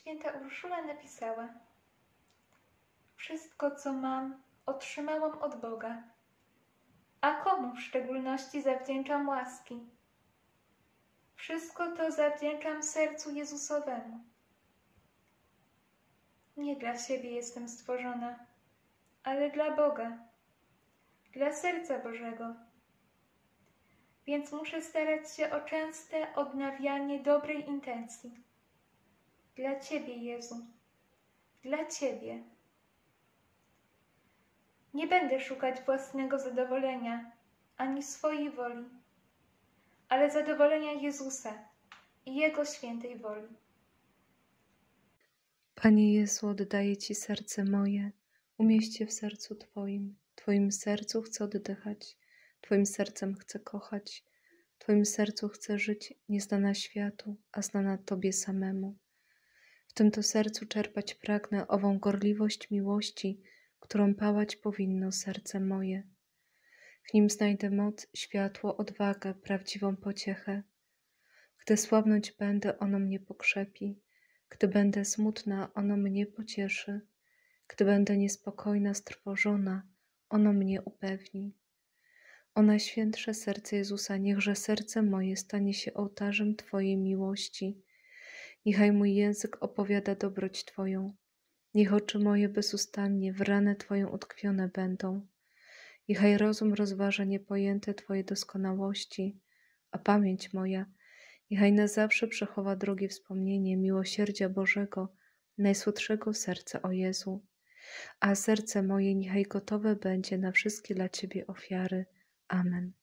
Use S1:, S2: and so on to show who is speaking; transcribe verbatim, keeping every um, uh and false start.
S1: Święta Urszula napisała: wszystko, co mam, otrzymałam od Boga. A komu w szczególności zawdzięczam łaski? Wszystko to zawdzięczam sercu Jezusowemu. Nie dla siebie jestem stworzona, ale dla Boga, dla serca Bożego. Więc muszę starać się o częste odnawianie dobrej intencji. Dla Ciebie, Jezu, dla Ciebie. Nie będę szukać własnego zadowolenia, ani swojej woli, ale zadowolenia Jezusa i Jego świętej woli.
S2: Panie Jezu, oddaję Ci serce moje, umieść je w sercu Twoim. Twoim sercu chcę oddychać, Twoim sercem chcę kochać, Twoim sercu chcę żyć, nieznana światu, a znana Tobie samemu. W tym to sercu czerpać pragnę ową gorliwość miłości, którą pałać powinno serce moje. W nim znajdę moc, światło, odwagę, prawdziwą pociechę. Gdy słabnąć będę, ono mnie pokrzepi. Gdy będę smutna, ono mnie pocieszy. Gdy będę niespokojna, strwożona, ono mnie upewni. O Najświętsze Serce Jezusa, niechże serce moje stanie się ołtarzem Twojej miłości. Niechaj mój język opowiada dobroć Twoją. Niech oczy moje bezustannie w ranę Twoją utkwione będą. Niechaj rozum rozważa niepojęte Twoje doskonałości, a pamięć moja niechaj na zawsze przechowa drogie wspomnienie miłosierdzia Bożego, najsłodszego serca o Jezu. A serce moje niechaj gotowe będzie na wszystkie dla Ciebie ofiary. Amen.